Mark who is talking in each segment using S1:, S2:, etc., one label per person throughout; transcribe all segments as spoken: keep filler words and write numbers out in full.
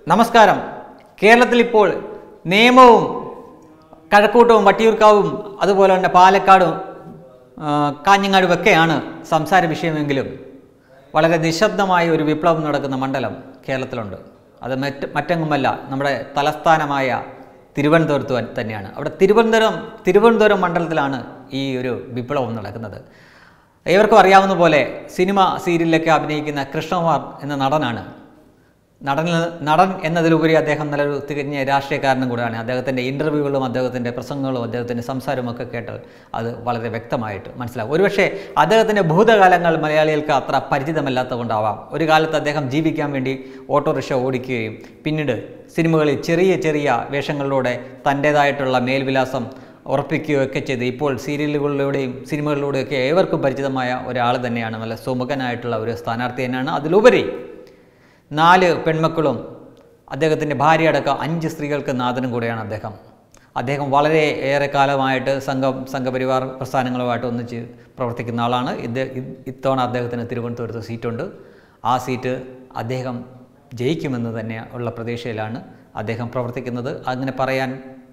S1: നമസ്കാരം. കേരളത്തിൽ ഇപ്പോൾ നിയമവും കഴക്കൂട്ടവും വട്ടിയൂർക്കാവും അതുപോലെ തന്നെ പാലക്കാടും കാഞ്ഞങ്ങാടും ഒക്കെയാണ് സംസാര വിഷയമെങ്കിലും വളരെ നിശബ്ദമായ ഒരു വിപ്ലവം നടക്കുന്ന മണ്ഡലം കേരളത്തിലുണ്ട്. അത് മറ്റ് മറ്റെങ്ങുമല്ല, നമ്മുടെ തലസ്ഥാനമായ തിരുവനന്തപുരത്ത് തന്നെയാണ്. അവിടെ തിരുവനന്തപുരം തിരുവനന്തപുരം മണ്ഡലത്തിലാണ് ഈ ഒരു വിപ്ലവം നടക്കുന്നത്. ഏവർക്കും അറിയാവുന്ന പോലെ സിനിമ സീരിയലിലൊക്കെ അഭിനയിക്കുന്ന കൃഷ്ണകുമാർ എന്ന നടനാണ്. നടൻ നടൻ എന്നതിലുപരി അദ്ദേഹം നല്ലൊരു തികഞ്ഞ രാഷ്ട്രീയക്കാരനും കൂടെയാണ്. അദ്ദേഹത്തിൻ്റെ ഇൻ്റർവ്യൂകളും അദ്ദേഹത്തിൻ്റെ പ്രസംഗങ്ങളും അദ്ദേഹത്തിൻ്റെ സംസാരമൊക്കെ കേട്ടാൽ അത് വളരെ വ്യക്തമായിട്ട് മനസ്സിലാവും. ഒരുപക്ഷെ അദ്ദേഹത്തിൻ്റെ ഭൂതകാലങ്ങൾ മലയാളികൾക്ക് അത്ര പരിചിതമല്ലാത്തതുകൊണ്ടാവാം. ഒരു കാലത്ത് അദ്ദേഹം ജീവിക്കാൻ വേണ്ടി ഓട്ടോറിക്ഷ ഓടിക്കുകയും പിന്നീട് സിനിമകളിൽ ചെറിയ ചെറിയ വേഷങ്ങളിലൂടെ തൻ്റേതായിട്ടുള്ള മേൽവിലാസം ഉറപ്പിക്കുകയൊക്കെ ചെയ്ത് ഇപ്പോൾ സീരിയലുകളിലൂടെയും സിനിമകളിലൂടെയൊക്കെ ഏവർക്കും പരിചിതമായ ഒരാൾ തന്നെയാണ്. നല്ല സുമുഖനായിട്ടുള്ള ഒരു സ്ഥാനാർത്ഥി തന്നെയാണ്. അതിലുപരി നാല് പെൺമക്കളും അദ്ദേഹത്തിൻ്റെ ഭാര്യ അടക്കം അഞ്ച് സ്ത്രീകൾക്ക് നാഥനും കൂടെയാണ് അദ്ദേഹം. അദ്ദേഹം വളരെ ഏറെ കാലമായിട്ട് സംഘം സംഘപരിവാർ പ്രസ്ഥാനങ്ങളുമായിട്ട് ഒന്നിച്ച് പ്രവർത്തിക്കുന്ന ആളാണ്. ഇത് ഇത്തവണ അദ്ദേഹത്തിന് തിരുവനന്തപുരത്ത് സീറ്റുണ്ട്. ആ സീറ്റ് അദ്ദേഹം ജയിക്കുമെന്ന് തന്നെ ഉള്ള പ്രതീക്ഷയിലാണ് അദ്ദേഹം പ്രവർത്തിക്കുന്നത്. അങ്ങനെ പറയാൻ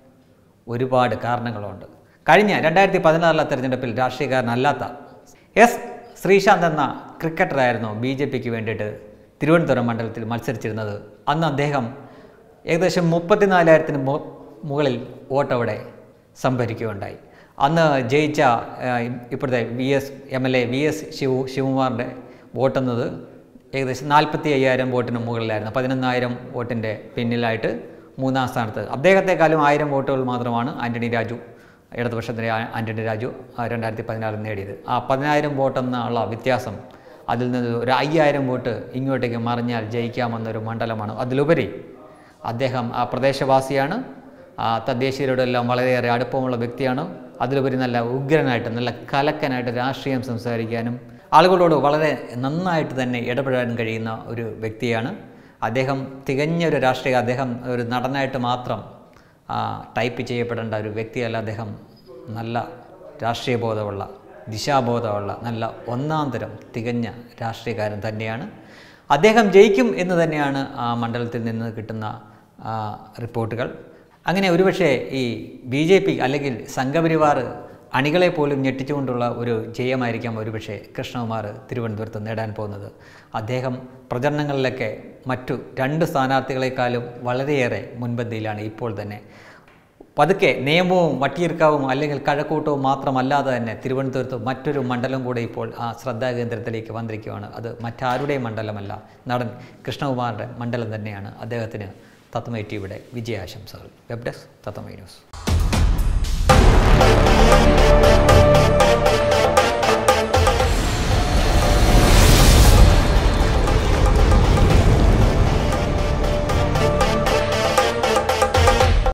S1: ഒരുപാട് കാരണങ്ങളുണ്ട്. കഴിഞ്ഞ രണ്ടായിരത്തി പതിനാറിലെ തെരഞ്ഞെടുപ്പിൽ രാഷ്ട്രീയക്കാരനല്ലാത്ത എസ് ശ്രീശാന്ത് എന്ന ക്രിക്കറ്ററായിരുന്നു ബി ജെ പിക്ക് വേണ്ടിയിട്ട് തിരുവനന്തപുരം മണ്ഡലത്തിൽ മത്സരിച്ചിരുന്നത്. അന്ന് അദ്ദേഹം ഏകദേശം മുപ്പത്തിനാലായിരത്തിന് മുകളിൽ വോട്ടവിടെ സംഭരിക്കുകയുണ്ടായി. അന്ന് ജയിച്ച ഇപ്പോഴത്തെ V S M L A V S Shiva ശിവകുമാറിൻ്റെ വോട്ടെന്നത് ഏകദേശം നാൽപ്പത്തി അയ്യായിരം വോട്ടിന് മുകളിലായിരുന്നു. പതിനൊന്നായിരം വോട്ടിൻ്റെ പിന്നിലായിട്ട് മൂന്നാം സ്ഥാനത്ത്. അദ്ദേഹത്തെക്കാളും ആയിരം വോട്ടുകൾ മാത്രമാണ് ആൻ്റണി രാജു, ഇടതുപക്ഷത്തിൻ്റെ ആൻ്റണി രാജു രണ്ടായിരത്തി പതിനാറിൽ നേടിയത്. ആ പതിനായിരം വോട്ടെന്നുള്ള വ്യത്യാസം, അതിൽ നിന്ന് ഒരു അയ്യായിരം വോട്ട് ഇങ്ങോട്ടേക്ക് മറിഞ്ഞാൽ ജയിക്കാമെന്നൊരു മണ്ഡലമാണ്. അതിലുപരി അദ്ദേഹം ആ പ്രദേശവാസിയാണ്, തദ്ദേശീയരോടെല്ലാം വളരെയേറെ അടുപ്പമുള്ള വ്യക്തിയാണ്. അതിലുപരി നല്ല ഉഗ്രനായിട്ട് നല്ല കലക്കനായിട്ട് രാഷ്ട്രീയം സംസാരിക്കാനും ആളുകളോട് വളരെ നന്നായിട്ട് തന്നെ ഇടപെടാൻ കഴിയുന്ന ഒരു വ്യക്തിയാണ് അദ്ദേഹം. തികഞ്ഞൊരു രാഷ്ട്രീയ അദ്ദേഹം ഒരു നടനായിട്ട് മാത്രം ടൈപ്പ് ചെയ്യപ്പെടേണ്ട ഒരു വ്യക്തിയല്ല. അദ്ദേഹം നല്ല രാഷ്ട്രീയ ബോധമുള്ള, ദിശാബോധമുള്ള നല്ല ഒന്നാം തരം തികഞ്ഞ രാഷ്ട്രീയക്കാരൻ തന്നെയാണ്. അദ്ദേഹം ജയിക്കും എന്ന് തന്നെയാണ് ആ മണ്ഡലത്തിൽ നിന്ന് കിട്ടുന്ന റിപ്പോർട്ടുകൾ. അങ്ങനെ ഒരുപക്ഷെ ഈ ബി ജെ പി അല്ലെങ്കിൽ സംഘപരിവാർ അണികളെ പോലും ഞെട്ടിച്ചുകൊണ്ടുള്ള ഒരു ജയമായിരിക്കാം ഒരുപക്ഷെ കൃഷ്ണകുമാർ തിരുവനന്തപുരത്ത് നേടാൻ പോകുന്നത്. അദ്ദേഹം പ്രചരണങ്ങളിലൊക്കെ മറ്റു രണ്ട് സ്ഥാനാർത്ഥികളെക്കാളും വളരെയേറെ മുൻപന്തിയിലാണ് ഇപ്പോൾ തന്നെ. പതുക്കെ നിയമവും വട്ടിയൂർക്കാവും അല്ലെങ്കിൽ കഴക്കൂട്ടവും മാത്രമല്ലാതെ തന്നെ തിരുവനന്തപുരത്ത് മറ്റൊരു മണ്ഡലം കൂടെ ഇപ്പോൾ ആ ശ്രദ്ധാകേന്ദ്രത്തിലേക്ക് വന്നിരിക്കുകയാണ്. അത് മറ്റാരുടെയും മണ്ഡലമല്ല, നടൻ കൃഷ്ണകുമാറിൻ്റെ മണ്ഡലം തന്നെയാണ്. അദ്ദേഹത്തിന് തത്വമൈ ടിവിയുടെ വിജയാശംസകൾ. Web desk Tatwamayi news.